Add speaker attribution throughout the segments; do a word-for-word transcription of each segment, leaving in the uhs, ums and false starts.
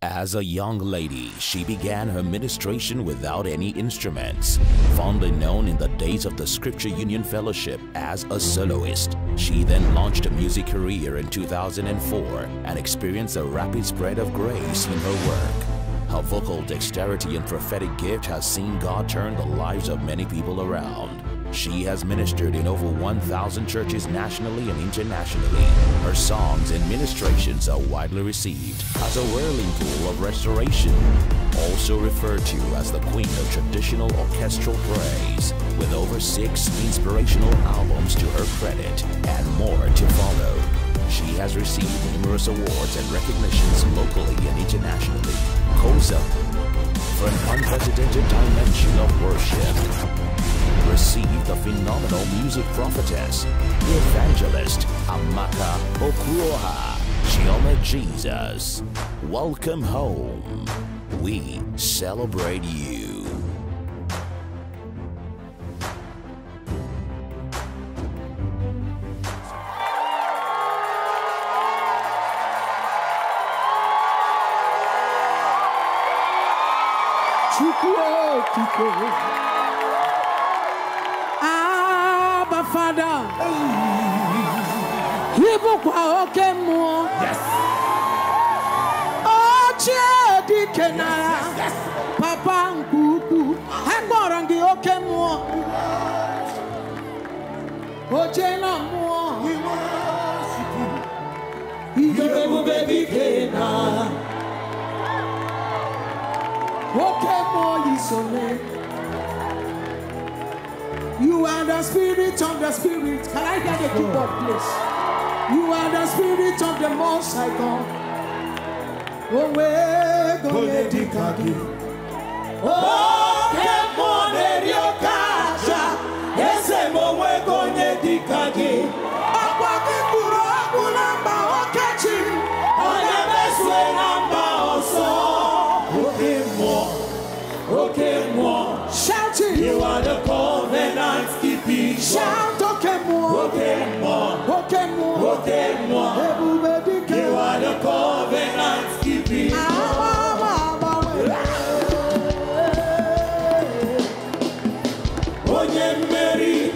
Speaker 1: As a young lady, she began her ministration without any instruments. Fondly known in the days of the Scripture Union Fellowship as a soloist, she then launched a music career in two thousand four and experienced a rapid spread of grace in her work. Her vocal dexterity and prophetic gift has seen God turn the lives of many people around. She has ministered in over one thousand churches nationally and internationally. Her songs and ministrations are widely received as a whirling pool of restoration, also referred to as the Queen of Traditional Orchestral Praise, with over six inspirational albums to her credit and more to follow. She has received numerous awards and recognitions locally and internationally. Koza, for an unprecedented dimension of worship, received the phenomenal music prophetess, the evangelist Amaka Okuoha, Chioma Jesus. Welcome home. We celebrate you.
Speaker 2: Abba Father, Hibu kwa oke mo.
Speaker 3: Yes.
Speaker 2: Oche di kenara. Papa nkuku. Hekborangi oke mo. Oche na mo.
Speaker 3: We worship you. Igerebu baby kena.
Speaker 2: Oke mo isole. You are the spirit of the spirit. Can I get a keyboard, please? You are the spirit of the Most High God. Oh, we go let it go.
Speaker 3: Oh, come on, Erio Kaja. Yes, I'm we go let it go.
Speaker 2: Papa ki kuro kulamba okechi.
Speaker 3: On the best way number also. Okay, more. Okay, more.
Speaker 2: Shouting.
Speaker 3: You are the covenant keeping.
Speaker 2: Shout, okay, more.
Speaker 3: Okay, more.
Speaker 2: Okay, more.
Speaker 3: Okay, more.
Speaker 2: Everybody
Speaker 3: You are the covenant keeping. Onye Mary.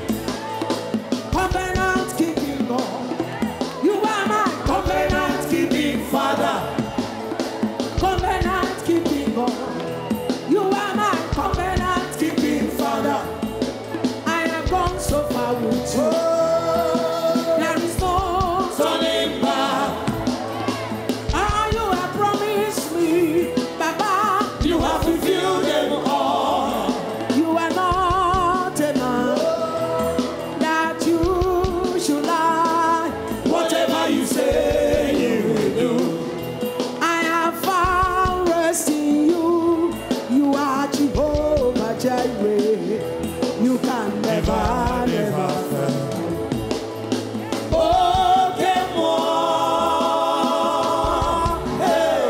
Speaker 2: Covenant keeping God. You are my
Speaker 3: Covenant keeping Father.
Speaker 2: covenant keeping God. You are my covenant keeping Father. I have gone so far with you. There is no
Speaker 3: Turning back.
Speaker 2: ah, you have promised me, Baba.
Speaker 3: You have fulfilled them all.
Speaker 2: You are not a man that you should lie.
Speaker 3: Whatever you say, you will do.
Speaker 2: I have found rest in you. You are Jehovah Jireh. You can never, never fail.
Speaker 3: Okay, more. Hey.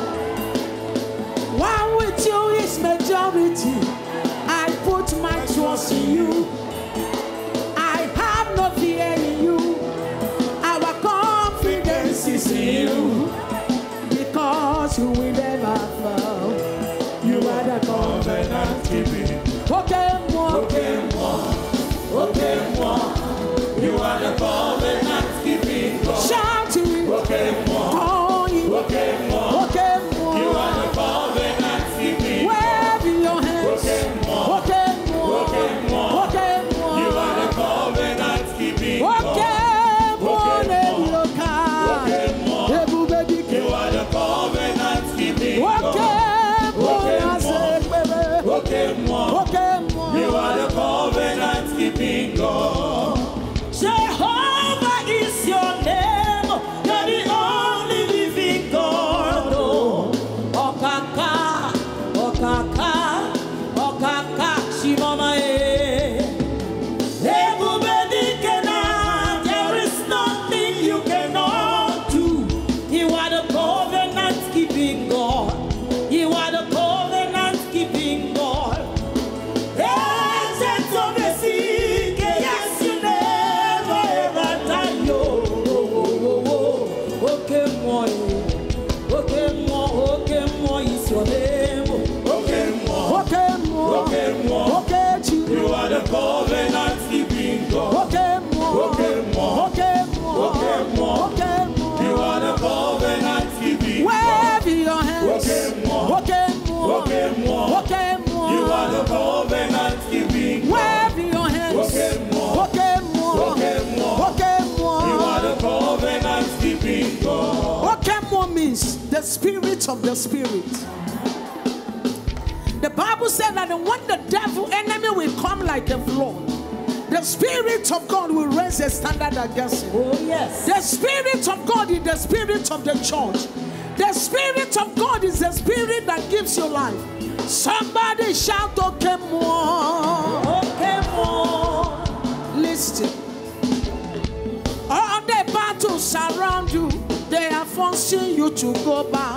Speaker 2: One with you is majority. I put my trust in you. I have no fear in you. Our confidence is in you. Because you will never fail. You are the covenant keeping. Okay, more.
Speaker 3: Okay, more. Okay, more. You are the covenant keeping God.
Speaker 2: Shouting.
Speaker 3: Okay, more.
Speaker 2: Calling.
Speaker 3: Okay, more.
Speaker 2: Okay, more.
Speaker 3: You are the covenant keeping God.
Speaker 2: Wave your hands.
Speaker 3: Okay, more.
Speaker 2: Okay, more.
Speaker 3: Okay, more.
Speaker 2: Okay, more.
Speaker 3: You are the covenant keeping God.
Speaker 2: Okay, more.
Speaker 3: Okay, more.
Speaker 2: Okay,
Speaker 3: Okay, more.
Speaker 2: everybody
Speaker 3: You
Speaker 2: can.
Speaker 3: are the covenant keeping God.
Speaker 2: Okay, more.
Speaker 3: Okay,
Speaker 2: I said, baby.
Speaker 3: Okay, more.
Speaker 2: Okay, more.
Speaker 3: You are the covenant keeping God. Jehovah is your name. You're the only living God. Oh,
Speaker 2: Okaka, okaka, okaka, shimama e.
Speaker 3: everybody cannot. There is nothing you cannot do.
Speaker 2: You are the covenant keeping God. You are the covenant keeping God.
Speaker 3: Agents of the sea, yes, you never ever die. Oh,
Speaker 2: Okay, more. Okay, more. the spirit of the spirit. The Bible said that when the devil enemy will come like a flood, the Spirit of God will raise a standard against him.
Speaker 3: Oh, yes.
Speaker 2: The Spirit of God is the Spirit of the church. The Spirit of God is the Spirit that gives you life. Somebody shout, okay, more.
Speaker 3: Okay, more.
Speaker 2: Listen. All the battles around you, they are forcing you to go back.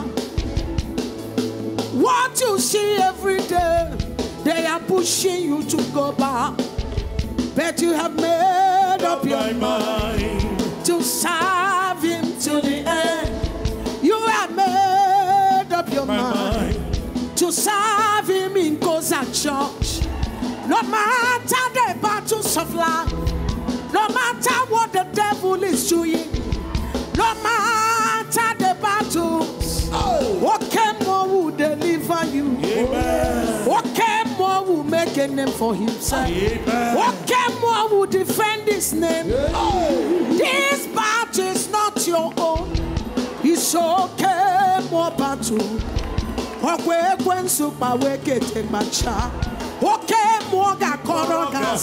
Speaker 2: What you see every day, they are pushing you to go back. But you have made up your mind to serve him to the end. You have made up your mind to serve him in Kosa Church. No matter the battles of life, no matter what the devil is doing, no matter the battles, what can more will deliver you?
Speaker 3: Amen.
Speaker 2: What can more will make a name for himself?
Speaker 3: Amen.
Speaker 2: What can more will defend his name?
Speaker 3: Amen.
Speaker 2: This battle is not your own. It's okay, more battle. Okay, when super wake take my child. Okay, more whatever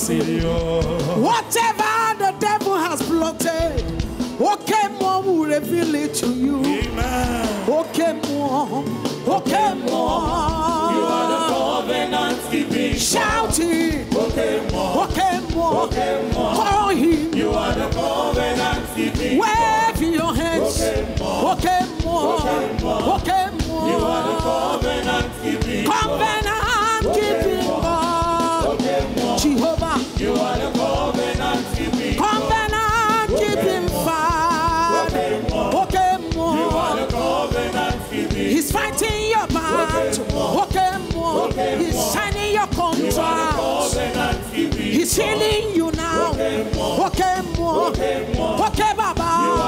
Speaker 2: the devil has plotted, okay, more will reveal it to you.
Speaker 3: Amen.
Speaker 2: Okay, more. Okay, more.
Speaker 3: You are the covenant keeping.
Speaker 2: Shout it.
Speaker 3: Okay, more.
Speaker 2: Okay, more.
Speaker 3: Okay, more.
Speaker 2: Call him.
Speaker 3: You are the covenant keeping.
Speaker 2: Wave your hands.
Speaker 3: Okay, more.
Speaker 2: Okay, more.
Speaker 3: Okay, more.
Speaker 2: Okay, more.
Speaker 3: You are the covenant keeping.
Speaker 2: Covenant keeping God.
Speaker 3: Okay, more.
Speaker 2: Jehovah.
Speaker 3: You are the covenant keeping.
Speaker 2: Covenant keeping Father. Okay, more.
Speaker 3: You are the covenant keeping.
Speaker 2: He's fighting your battle. Okay, more. He's signing your contract. He's healing you now. Okay, more. Okay, Baba.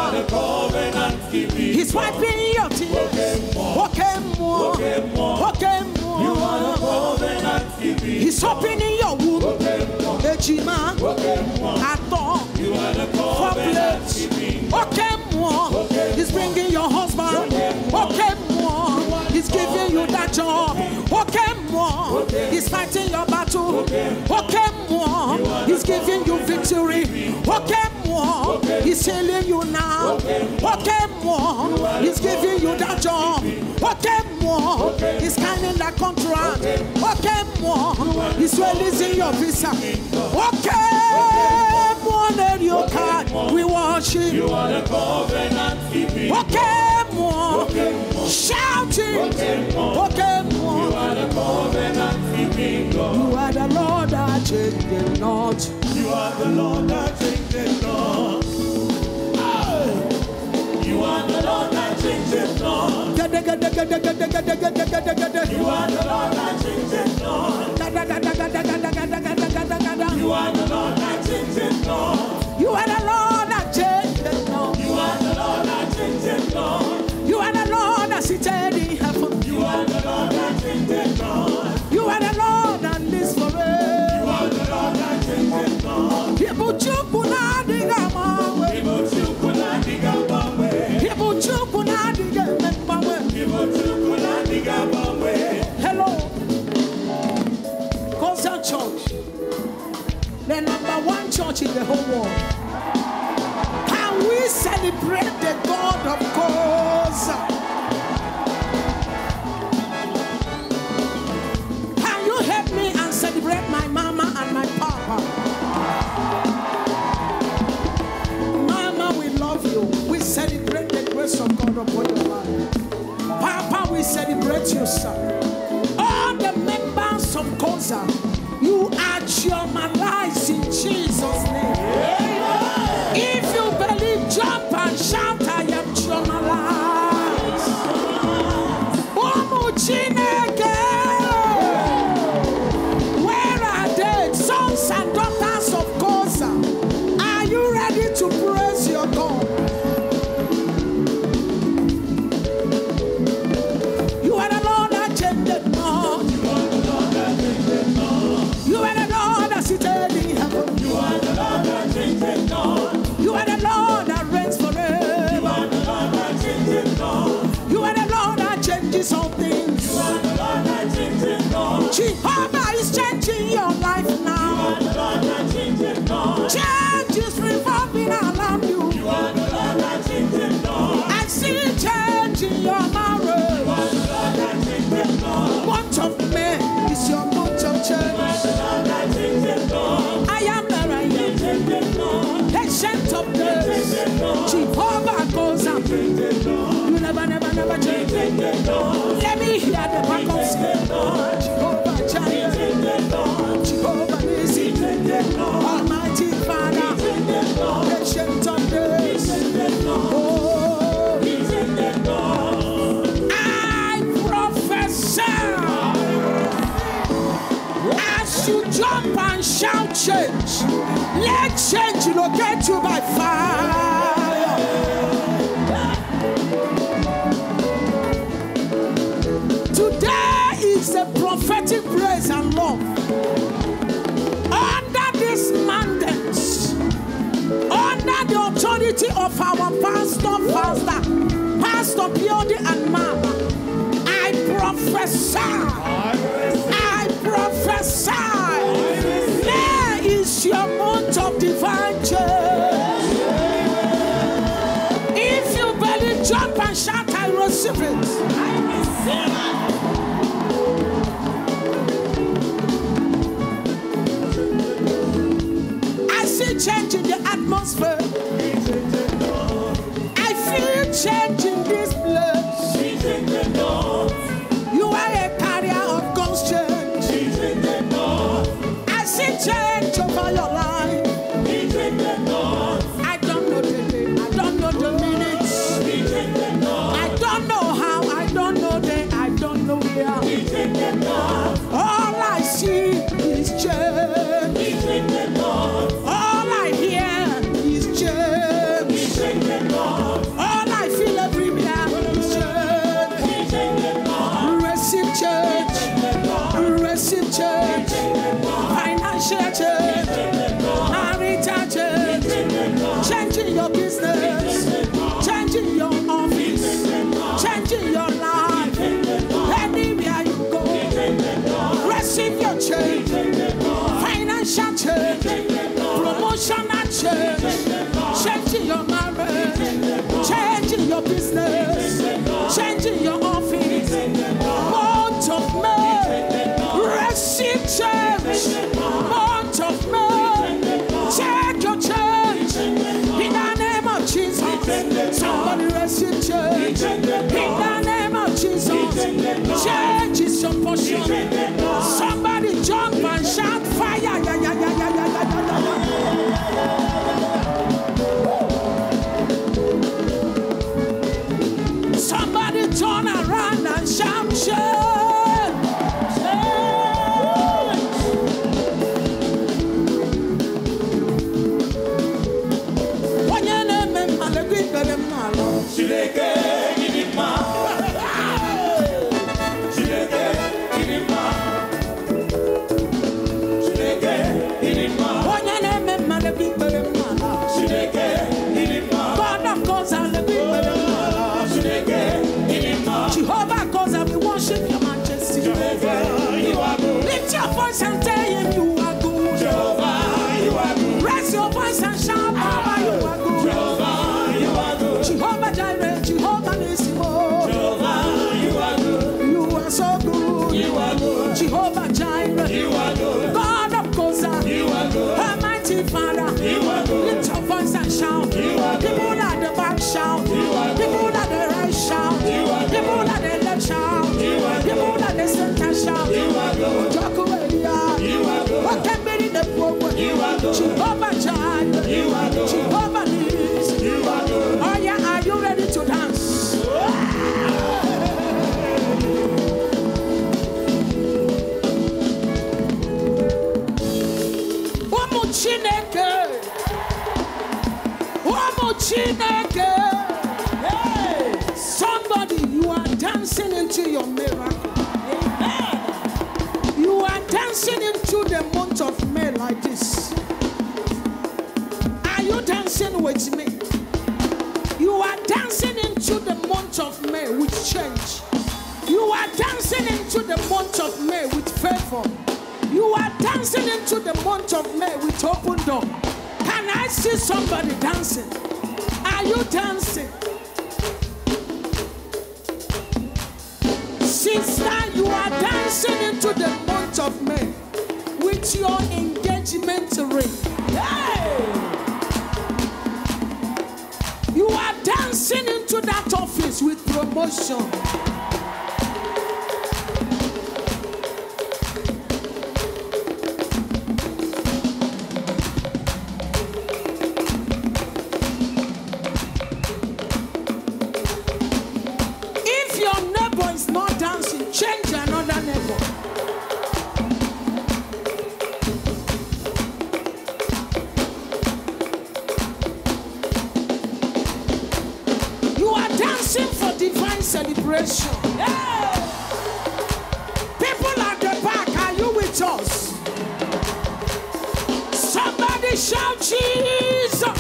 Speaker 2: He's wiping your tears. Okay, more. Okay, more. He's opening your womb. Ejima. Aton. For plate. Okay, more. He's bringing your husband. Okay, more. He's giving you that job. Okay, more. He's fighting your battle. Okay, more. He's giving you victory. Okay, more. He's healing you now. Okay, more. He's giving you that job. Okay, more. He's signing that contract. Okay, more. He's releasing your visa. Okay, more than your card. We worship.
Speaker 3: You are the covenant keeping.
Speaker 2: Okay, more. Shout it. Okay, more.
Speaker 3: You are the covenant keeping God.
Speaker 2: You are the Lord that changeth not.
Speaker 3: You are the Lord that changeth not. You are the Lord that changeth not. You are the Lord that changeth not. You are the Lord that changeth not.
Speaker 2: You are the Lord that changeth not.
Speaker 3: You are the Lord that changeth not.
Speaker 2: You are the Lord that seated in heaven.
Speaker 3: You are the Lord that changeth not.
Speaker 2: You are the Lord that lives forever.
Speaker 3: You are the Lord that changeth not.
Speaker 2: Ibuchukuna diga mawe.
Speaker 3: Ibuchukuna diga mawe.
Speaker 2: Ibuchukuna diga mawe.
Speaker 3: Ibuchukuna diga mawe.
Speaker 2: Hello. Kosa Church. The number one church in the whole world. Can we celebrate the God of Kosa? Can you help me and celebrate my mama and my papa? Mama, we love you. We celebrate the grace of God upon your life. Papa, we celebrate you, sir. All the members of Kosa, you are Germanized in Jesus' name. If you believe, jump and shout, I am Germanized. Omo Chineke. Where are they? Sons and daughters of Kosa. Are you ready to praise your God? You are the Lord that changed changes all things.
Speaker 3: You are the Lord that changes all.
Speaker 2: Jehovah is changing your life now.
Speaker 3: You are the Lord that changes all.
Speaker 2: Change is revolving around you.
Speaker 3: You are the Lord that changes all.
Speaker 2: I see change in your marriage.
Speaker 3: You are the Lord that changes all.
Speaker 2: Month of May is your month of change.
Speaker 3: You are the Lord that changes all.
Speaker 2: I am there, I am.
Speaker 3: Changes all.
Speaker 2: Ancient of days. Jehovah goes up. You never, never, never change. Let me hear the back of skin. Jehovah Jireh. Jehovah Nissi. Almighty Father. Ancient of days. Oh, I prophesy. As you jump and shout change, let change locate you by fire. Today is a prophetic praise and love. Under this mandate, under the authority of our pastor, pastor, Pastor Piodi and Mama, I prophesy. I prophesy. There is your month of divine change. If you barely jump and shout, I receive it. I receive it. I see change in the atmosphere. I feel change in this place. You are a carrier of God's change. I see change over your life. I don't know the day, I don't know the minutes. I don't know how, I don't know the, I don't know where. All I see is change. All I hear is change. All I feel everywhere is change. Receive change. Receive change. Financial change. Marital change. Changing your business. Changing your office. Changing your life. Anywhere you go. Receive your change. Financial change. Promotional change. Changing your marriage. Changing your business. Changing your office. Month of May. Receive change. Month of May. Take your change. In the name of Jesus. Somebody receive change. In the name of Jesus. Change is your portion. Somebody jump and shout fire. Yeah, yeah, yeah, yeah, yeah, yeah, yeah, yeah. Somebody turn around and shout change. When your name is Malagui, better malo.
Speaker 3: Chileke, Inima. Chileke, Inima. Chileke, Inima.
Speaker 2: When your name is Malagui, better malo.
Speaker 3: Chileke, Inima.
Speaker 2: God of course, I'll be better malo.
Speaker 3: Chileke, Inima.
Speaker 2: Jehovah, cause I will worship your majesty.
Speaker 3: Jehovah, you are good.
Speaker 2: Lift your voice and tell him you are good.
Speaker 3: Jehovah, you are good.
Speaker 2: Raise your voice and shout, Baba, you are good.
Speaker 3: Jehovah, you are good.
Speaker 2: Jehovah Jireh, Jehovah Nisimo.
Speaker 3: Jehovah, you are good.
Speaker 2: You are so good.
Speaker 3: You are good.
Speaker 2: Jehovah Jireh.
Speaker 3: You are good.
Speaker 2: God of Kosa.
Speaker 3: You are good.
Speaker 2: Almighty Father.
Speaker 3: You are good.
Speaker 2: Lift your voice and shout.
Speaker 3: You are good.
Speaker 2: People at the back shout.
Speaker 3: You are good.
Speaker 2: People at the right shout.
Speaker 3: You are good.
Speaker 2: People at the left shout.
Speaker 3: You are good.
Speaker 2: People at the center shout.
Speaker 3: You are good.
Speaker 2: Talk away, yeah.
Speaker 3: You are good.
Speaker 2: What can be in the program?
Speaker 3: You are good.
Speaker 2: Jehovah Jireh.
Speaker 3: You are good.
Speaker 2: Jehovah Nissi.
Speaker 3: You are good.
Speaker 2: Oh yeah, are you ready to dance? Omo Chineke. Omo Chineke. Hey, somebody, you are dancing into your miracle. Amen. You are dancing into the month of May like this. Are you dancing with me? You are dancing into the month of May with change. the month of May with favor. You are dancing into the month of May with open door. Can I see somebody dancing? Are you dancing? Sister, you are dancing into the month of May with your engagement ring. Hey! You are dancing into that office with promotion. If your neighbor is not dancing, change another neighbor. For divine celebration. Yeah. People at the back, are you with us? Somebody shout Jesus.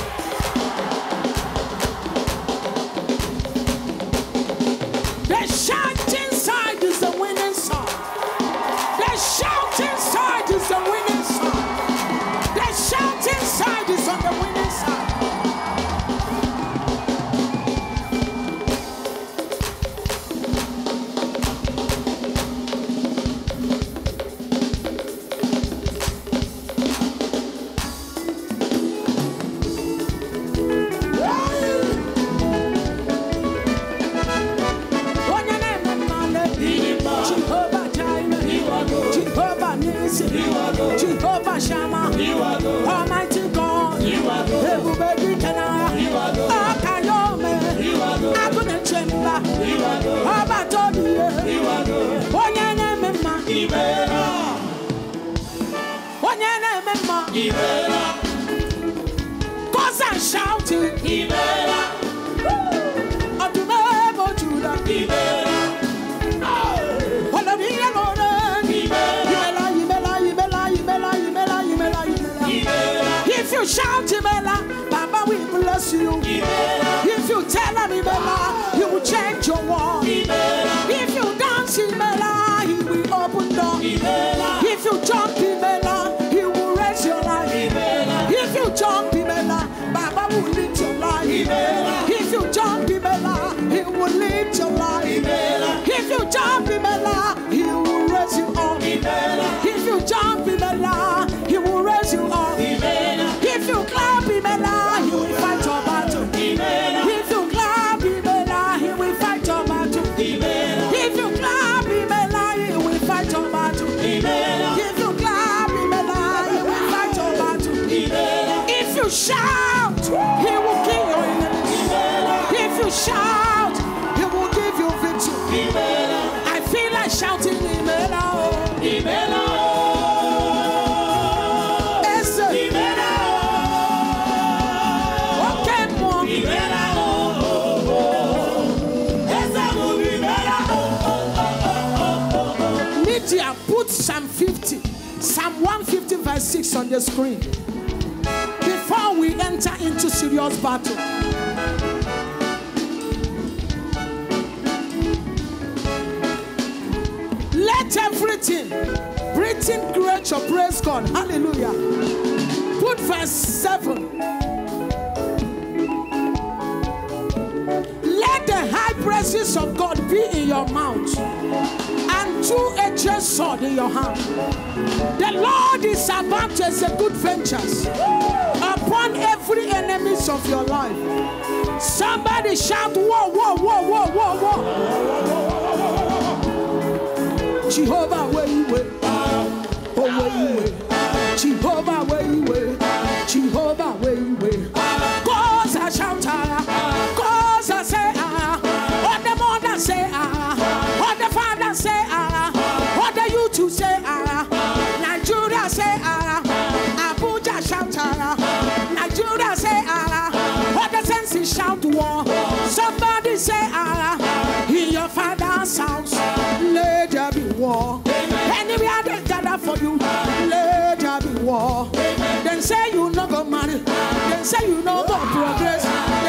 Speaker 2: The shout inside is the winning song. The shout inside is the winning song. The shout inside is on the winning side. Jehovah Shammah, Almighty God, everybody can Akayome, Agune Chemba, Abatobi, Onyane Mema, Onyane Mema, cause I'm shouting, Atumebo Judah, if you shout Imela, Baba will bless you. Imela. If you tell him Imela, he will change your wall. If you dance Imela, he will open door. Imela. If you jump Imela, he will raise your life. Imela. If you jump Imela, Baba will lift your life. Imela. If you jump Imela, he will lift your life. Imela. If you jump Imela, he will raise you up. Imela. If you jump Imela, he will raise you up. If you clap Imela, he will fight your battle. If you clap Imela, he will fight your battle. If you clap Imela, he will fight your battle. If you clap Imela, he will fight your battle. If you shout, he will kill your enemies. If you shout, he will give you victory. I feel like shouting Imela. Imela. Put Psalm fifty, Psalm one fifty verse six on the screen before we enter into serious battle. Let everything, breathing creature praise God. Hallelujah. Put verse seven. Let the high praises of God be in your mouth and two-edged sword in your hand. The Lord is about to execute vengeance upon every enemies of your life. Somebody shout, whoa, whoa, whoa, whoa, whoa, whoa. Jehovah, where you were? Oh, where you were? Jehovah, where you were? Jehovah, where you were? Cause I shout, cause I say, ah, what the mother say, ah, what the father say, ah, what the YouTube say, ah, Nigeria say, ah, Abuja shout, ah, Nigeria say, ah, what the senses shout, war. Somebody say, ah, in your father's house, let there be war. Anywhere they gather for you, let there be war. Then say you not go marry, then say you not go progress, then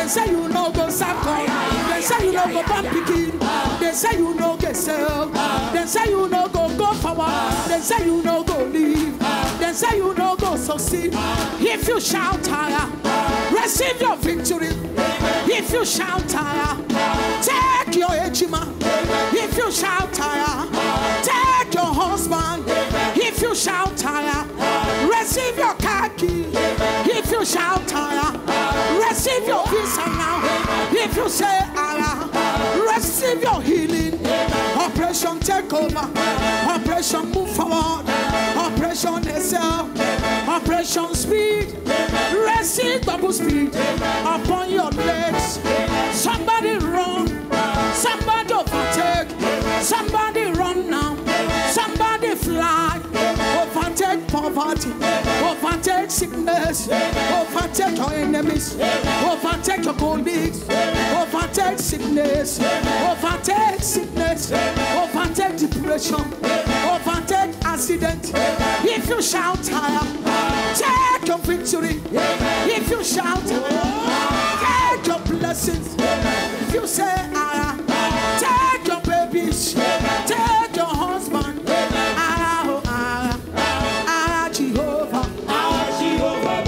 Speaker 2: say you no go circle. They say you no go bump picking. They say you no get sell. They say you no go go forward. They say you no go leave. They say you no go succeed. If you shout higher, receive your victory. If you shout higher, take your ejima. If you shout higher, take your husband. If you shout higher, receive your car key. If you shout higher, receive your visa now. If you say higher, receive your healing. Operation take over. Operation move forward. Operation excel. Operation speed. Receive double speed upon your legs. Somebody run. Somebody overtake. Somebody run now. Somebody fly. Overtake poverty. Overtake sickness. Overtake your enemies. Overtake your colleagues. Overtake sickness. Overtake sickness. Overtake depression. Overtake accident. If you shout higher, take your victory. If you shout higher, take your blessings. If you say higher, take your babies. Take your husband. Higher, higher, higher, Jehovah. Higher, Jehovah.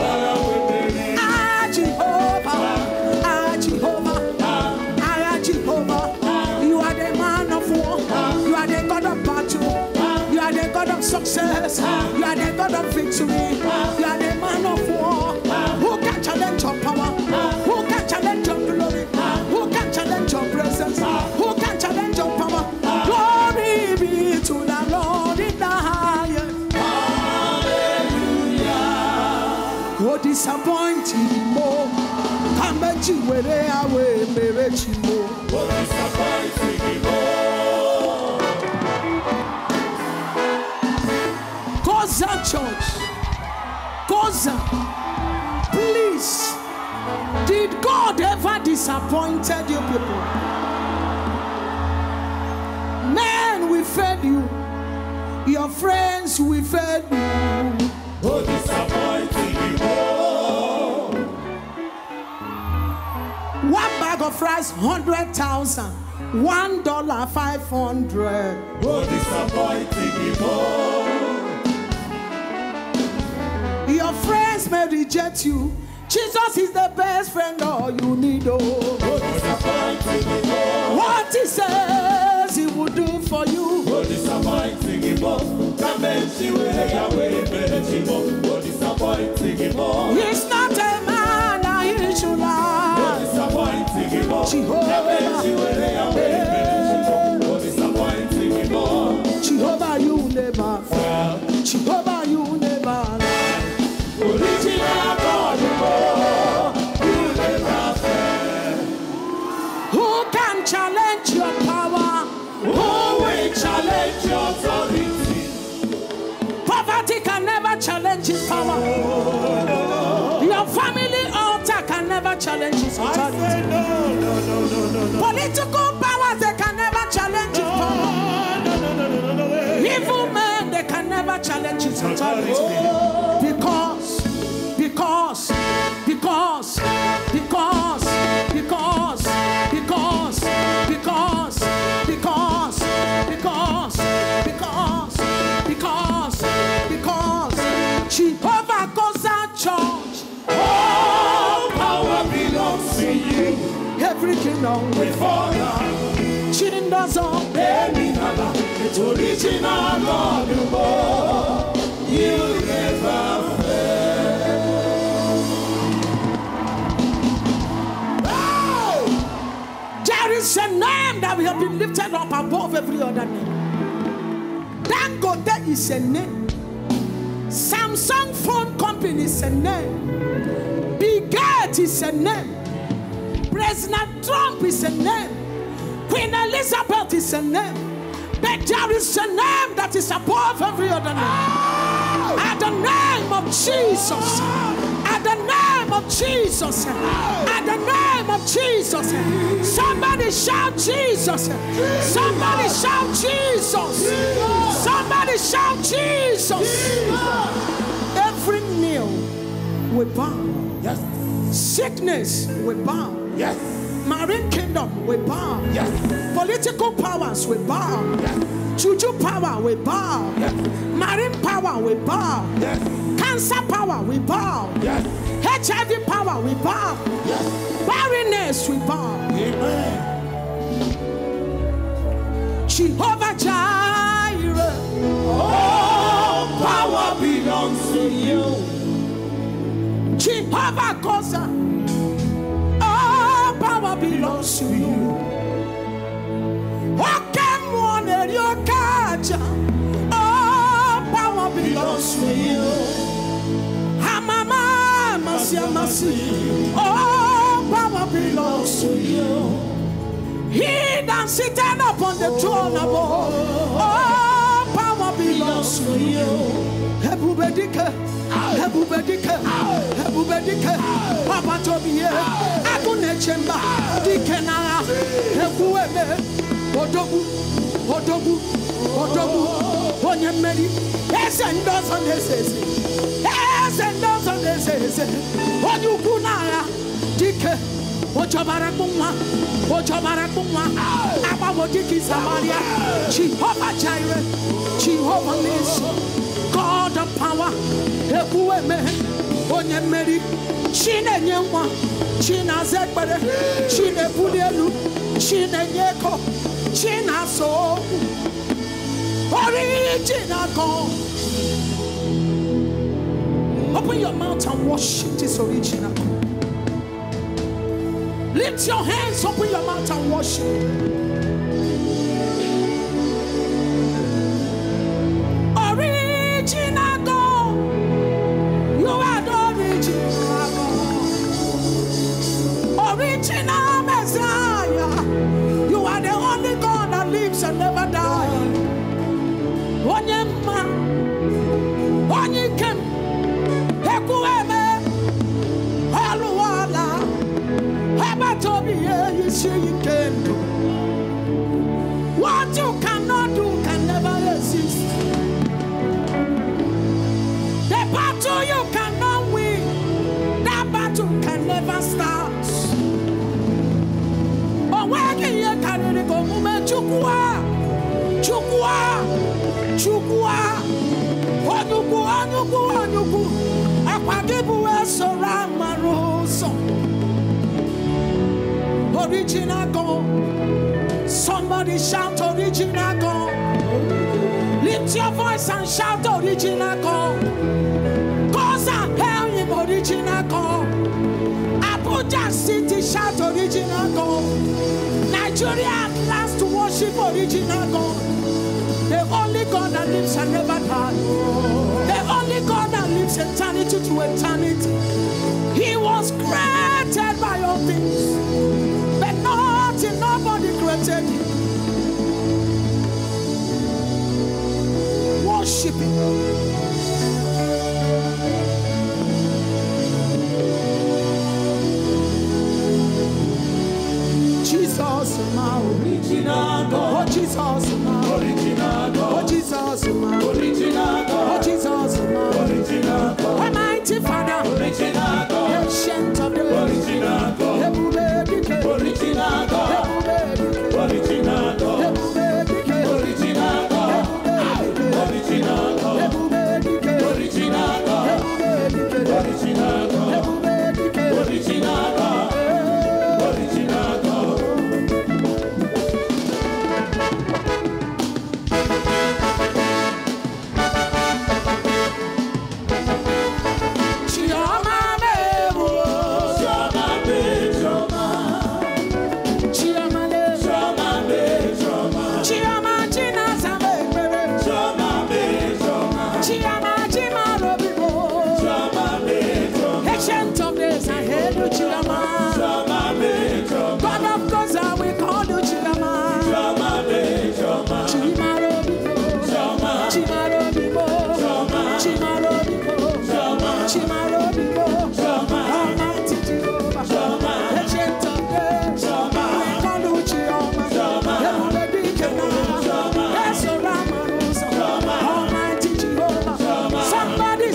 Speaker 2: Higher, Jehovah. Higher, Jehovah. Higher, Jehovah. You are the man of war. You are the God of battle. You are the God of success. You are the God of victory. You are the man of war. Who can challenge your power? Who can challenge your glory? Who can challenge your presence? Who can challenge your power? Glory be to the Lord in the highest. Hallelujah. Go disappointing more. Come back to where they are, where they more. Go disappointing more. Goza Church. Goza. Please. Did God ever disappointed you people? Men will fail you. Your friends will fail you. Oh, disappointing you. One bag of rice, hundred thousand. One dollar, five hundred. Oh, disappointing you. Your friends may reject you. Jesus is the best friend all you need. Oh, what he says he will do for you. He's not a man that he should lie. Jehovah, Jehovah, you never fail. Jehovah, you never lie. Original God, you never fail. Who can challenge your power? Who will challenge your authority? Poverty can never challenge his power. Your family altar can never challenge his authority. No, no, no, no, no, no. Political powers, they can never challenge his power. No, no, no, no, no, no. Evil men, they can never challenge his authority. Because, because, because, because, because, because, because, because, because, because, because, because, Jehovah goes out church. All power belongs to you. Every kingdom will fall down. Chindos on any other. It's original God. You never fail. Oh! There is a name that we have been lifted up above every other name. Dangote is a name. Samsung Phone Company is a name. Bill Gates is a name. President Trump is a name. Queen Elizabeth is a name. But there is a name that is above every other name. At the name of Jesus. At the name of Jesus. At the name of Jesus. Somebody shout Jesus. Somebody shout Jesus. Somebody shout Jesus. Every knee will bow. Yes. Sickness will bow.
Speaker 4: Yes.
Speaker 2: Marine kingdom, we bow.
Speaker 4: Yes.
Speaker 2: Political powers, we bow.
Speaker 4: Yes.
Speaker 2: Juju power, we bow.
Speaker 4: Yes.
Speaker 2: Marine power, we bow.
Speaker 4: Yes.
Speaker 2: Cancer power, we bow.
Speaker 4: Yes.
Speaker 2: H I V power, we bow.
Speaker 4: Yes.
Speaker 2: Barrenness, we bow.
Speaker 4: Amen.
Speaker 2: Jehovah Jireh,
Speaker 3: All power belongs to you.
Speaker 2: Jehovah Kosa, all power belongs to you. All power belongs to you. Hamama, Masia Masi, all power belongs to you. He that sitteth upon the throne above, all power belongs to you. Hebubedike, Hebubedike, Hebubedike, Papa Tobiye, Agune Chemba, Dikenara, Hebuebe, Odogu, Odogu, Odogu, Onyemeri, yes and does on this, yes and does on this, Odukunara, Dike. Ojobarakuma, Ojobarakuma, Abawodiki Samaria, Jehovah Jireh, Jehovah Nissi, God of power, Ekueme, Onyemeri, Chine Nyemwa, China Zekbere, Chine Budelu, Chine Nyeko, China So, Original God. Open your mouth and worship this original God. Lift your hands, open your mouth and worship. Original God, you are the original God. Original Messiah, you are the only God that lives and never dies. Onyema, Onyikem, Ekueme, Haluala. What you cannot do can never exist. The battle you cannot win, that battle can never start. Oh, where can you carry the government? Chukua, Chukua, Chukua, Onuku, Onuku, Onuku, Aquagibu, Soramaroso. Original God. Somebody shout original God. Lift your voice and shout original God. Cause I hail him original God. Abuja City shout original God. Nigeria at last to worship original God. The only God that lives and never dies. The only God that lives eternity to eternity. He was created by all things. But nothing, nobody created him. Worship him. Jesus, my original God. Oh, Jesus, my original God. Oh, Jesus, my original God. Oh, Jesus, my original God. Almighty Father, original God. Ancient of days, original God. Original God, original God, original God, original God, original God, original God, original God, original God.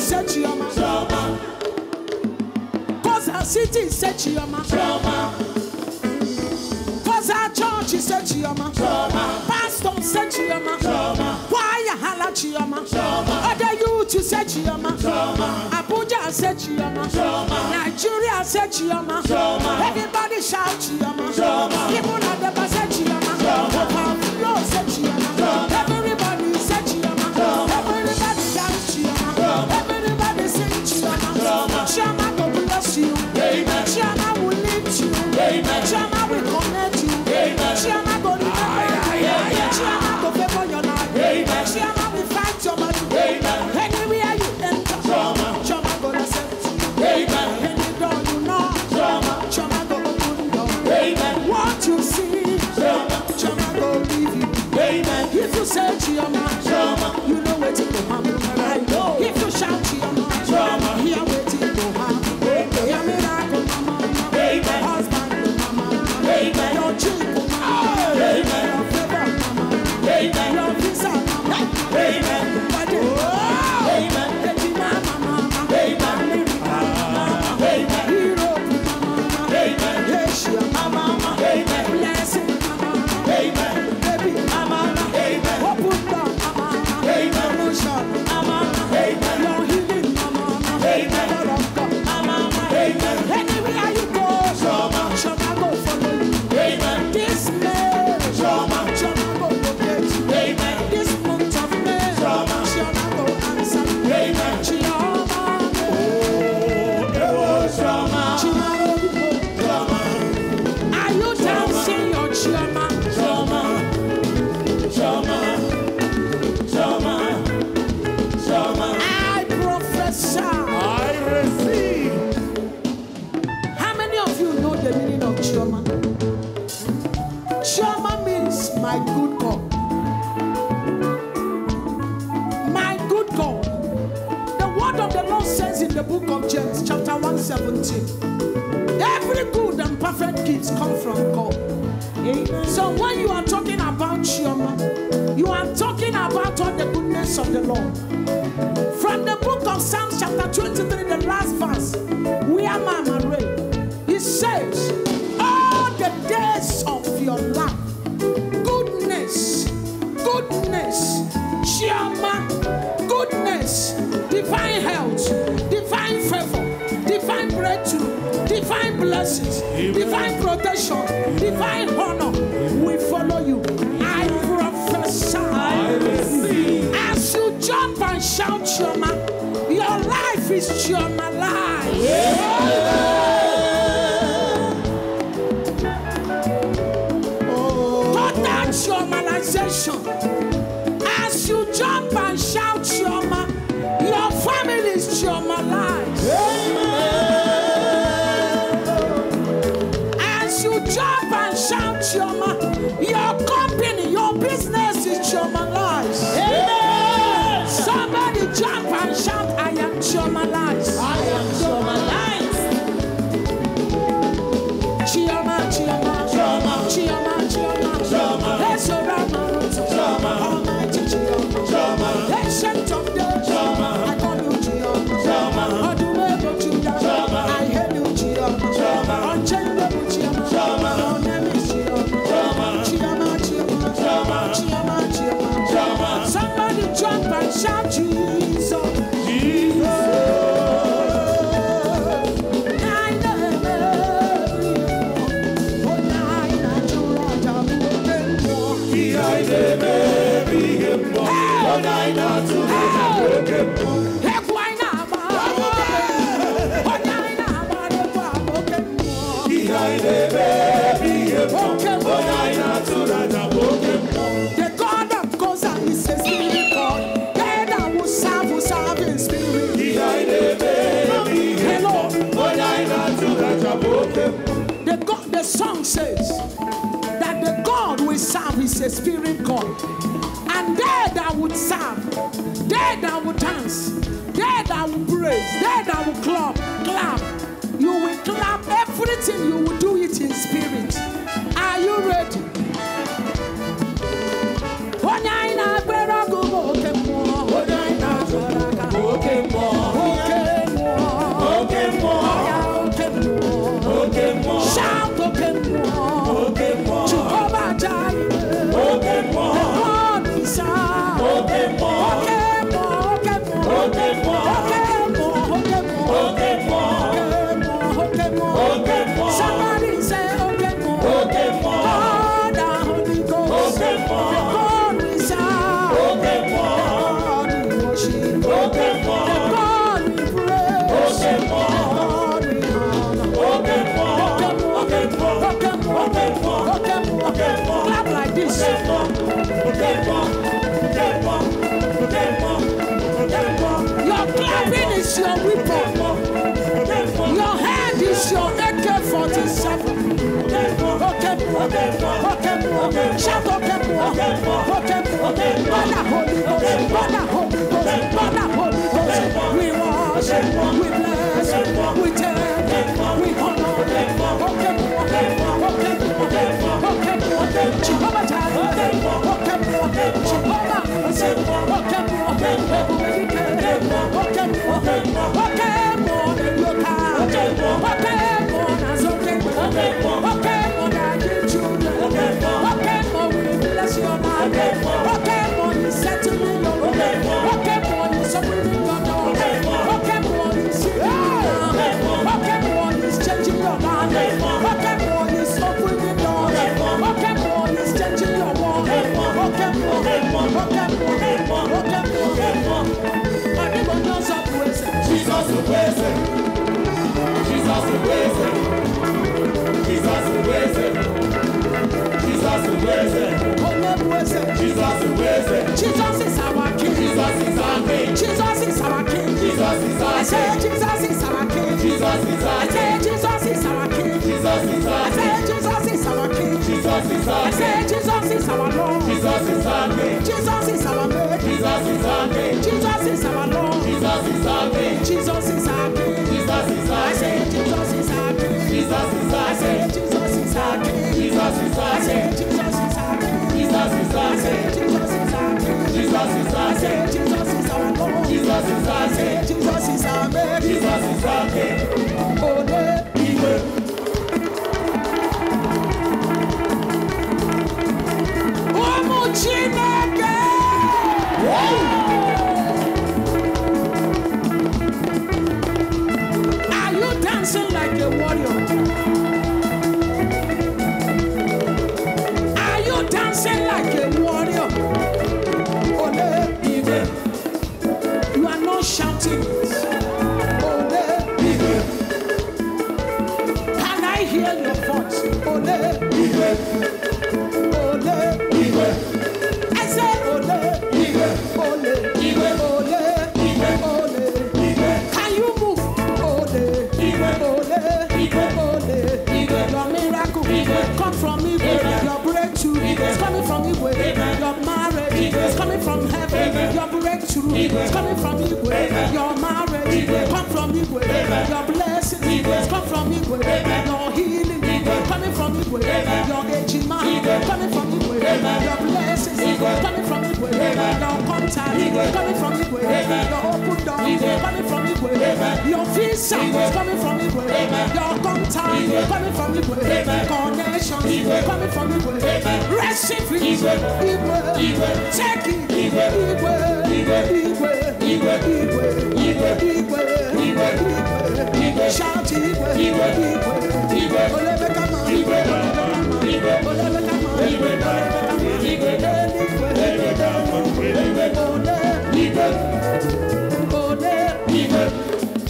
Speaker 2: City, set your man. Nigeria said Chioma. Everybody shout Chioma. People at the bus said Chioma. Overflow said Chioma. Everybody said Chioma. Everybody dance Chioma. Everybody sing Chioma. Chioma will bless you. Chioma will lift you. Chioma will connect you. Chioma will remember you. Chioma will favor your life. Chioma will fight your battle. Anywhere you enter, Chioma will accept you. Any door you knock, Chioma will open door. What you see, Chioma will give you. If you say Chioma, you know what it will happen. If you shout Chioma, hear what it will happen. Your miracle, mama, husband, mama, your child, mama, your favor, mama, your visa, mama, body, amen, mama, America, mama, Europe, mama, Asia, mama, blessing, mama, baby, mama, open door, mama, promotion, mama, your healing, mama, Lord of God, mama, anywhere you go, Chioma go follow you. This May, Chioma go locate you. This month of May, Chioma go answer you. Chioma, Chioma, are you dancing your Chioma? I prophesy.
Speaker 3: I receive.
Speaker 2: How many of you know the meaning of Chioma? Chioma means my good God. My good God. The word of the Lord says in the book of James, chapter one seventeen, every good and perfect gift come from God. So when you are talking about Chioma, you are talking about all the goodness of the Lord. From the book of Psalms chapter twenty-three, the last verse, where Mama read, it says, all the days of your life, goodness, goodness, Chioma, goodness, divine health, divine favor, divine breakthrough, divine blessings, divine protection, divine honor will follow you. I prophesy. As you jump and shout Chioma, your life is Chioma life. Total Chiomanization. As you jump and shout Chioma, your family is Chioma life. As you jump and shout Chioma, your company, your business is Chioma life. Somebody jump and shout, I am Chioma life. I am Chioma life. Chioma, Chioma, Chioma, Chioma, Chioma, Chioma. Let's around my roots. Chioma, Almighty Chioma, Chioma. Ancient of days, Chioma. I call you Chioma, Chioma. Odumego Chioma, I hail you Chioma, Chioma. Unchangeable Chioma, Chioma. Your name is Chioma, Chioma, Chioma, Chioma, Chioma, Chioma, Chioma. Somebody jump and shout Jesus, Jesus. The God of Goza is a spirit God. They that will serve will serve in spirit. Hello. The God, the song says that the God we serve is a spirit God. And they that would serve, they that would dance, they that would praise, they that would clap, clap. You will clap everything, you will do it in spirit. Are you ready? Shout, Jehovah Jireh, the God is our. Okay, more, okay, more, okay, more, okay, more, okay, more, okay, more. Your clapping is your weapon. Your hand is your A K forty-seven. Okay, okay, shout okay, okay, Father Holy Ghost, Father Holy Ghost, Father Holy Ghost. We worship, we bless, we thank, we honor. Okay, okay, okay, okay, okay, Jehovah Jireh, okay, okay, Jehovah, okay, okay, okay, okay, okay, more than you can, okay, more than something, okay, more than you children, okay, more we bless your name, okay, more you set to me, okay, more you submit your door, okay, more you see, okay, more you changing your mind, okay, more you opening doors, okay, more you changing your wall, okay, more, okay, more, okay, more, okay, more. Jesus the blessed, Jesus the blessed, Jesus the blessed, Jesus the blessed, Jesus the blessed. Jesus is our King, Jesus is our King, Jesus is our King, Jesus is our King, Jesus is our King, Jesus is our King, Jesus is our King, Jesus is our King, Jesus is our King, Jesus is our King, Jesus is our Lord, Jesus is our King, Jesus is our Lord, Jesus is our King, Jesus is our Lord, Jesus is our King, Jesus is our King, Jesus is our King, Jesus is our King, Jesus is our King, Jesus is our King, Jesus is our King, Jesus is our King, Jesus is our King, Jesus is our King, Jesus is our King, Jesus is our Lord, Jesus is our King, Jesus is our King, Jesus is our King. Ole Iwe. Omo Chineke. Are you dancing like a warrior? Are you dancing like a warrior? Ole Iwe. You are not shouting. Ole Iwe. Can I hear your voice? Ole Iwe. Ole Iwe. I say Ole Iwe. Ole Iwe. Ole Iwe. Ole Iwe. Can you move? Ole Iwe. Ole Iwe. Ole Iwe. Your miracle come from Iwe. Your breakthrough is coming from Iwe. Your marriage is coming from heaven. Your breakthrough is coming from Iwe. Your marriage come from Iwe. Your blessings come from Iwe. Your healing coming from Iwe. Your ejima coming from Iwe. Your blessings coming from Iwe. Your contact coming from Iwe. Your open door coming from Iwe. Your visa coming from Iwe. Your contact coming from Iwe. Connections coming from Iwe. Receive it, Iwe. Take it, Iwe. Iwe. Iwe. Iwe. Iwe. Iwe. Iwe. Shout Iwe. Iwe. Iwe. Olebe kama. Iwe. Iwe. Olebe kama. Iwe. Iwe. Olebe kama. Iwe. Iwe. Iwe.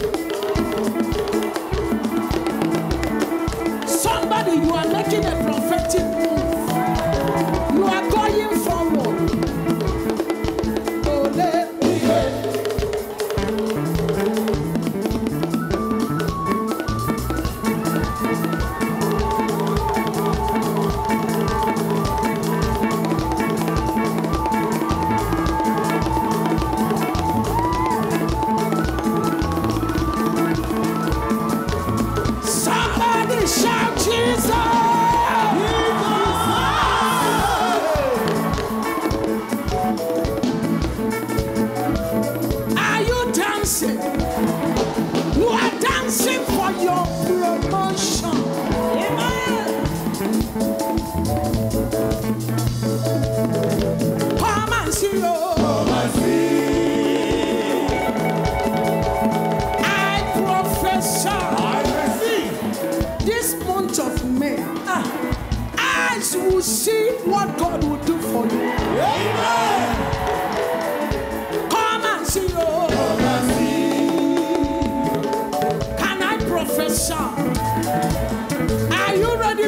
Speaker 2: Somebody, you are making a prophetic move. You are going forward. Ole Iwe.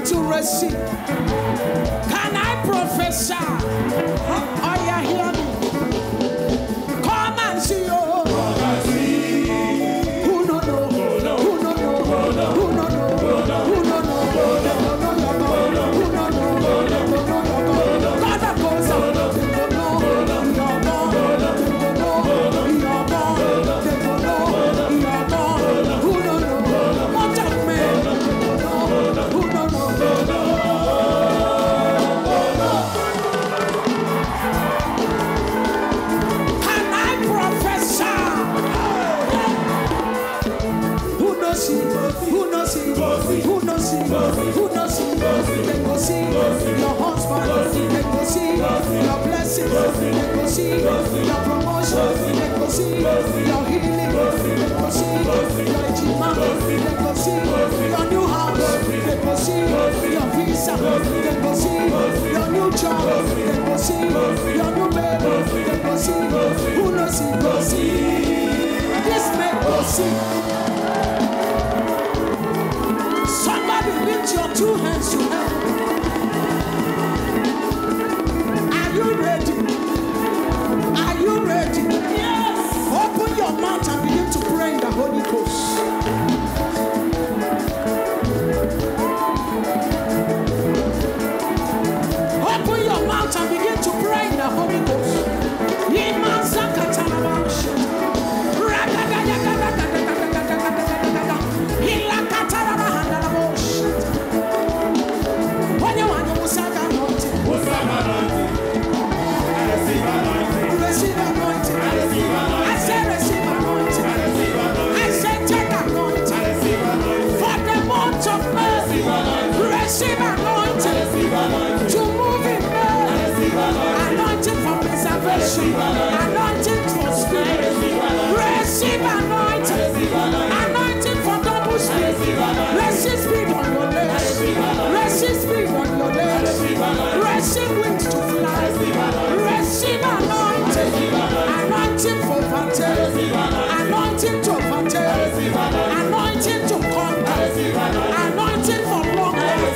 Speaker 2: to receive. Can I prophesy? Oh, yeah, hear me. Come and see, oh. Who no know? Who no know? Who no know? Who no know? Who no know? Who no know? God that goes out. They don't know. You're born. They don't know. You're born. They don't know. You're born. Who no know? What of men? Who no know? Can I prophesy? Who knows you? Who knows you? Who knows you? Who knows you? They go see your husband. They go see your blessing. They go see your promotion. They go see your healing. They go see your achievement. They go see your new house. They go see your visa. They go see your new job. They go see your new baby. They go see who knows you? Go see this man. Go see. Somebody lift your two hands to heaven. Are you ready? Are you ready? Yes. Open your mouth and begin to pray in the Holy Ghost. Open your mouth and begin to pray in the Holy Ghost. Receive anointing. I say receive anointing. I say take anointing. For the month of May, receive anointing. To move in May, anointing for preservation, anointing for speed. Receive anointing. Anointing for double speed. Receive speed on your legs. Receive speed on your legs. Receive wings to fly. Receive anointing. Anointing for vantage. Anointing to vantage. Anointing to conquer. Anointing for long life.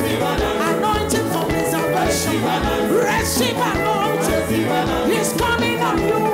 Speaker 2: Anointing for preservation. Receive anointing. He's coming on you.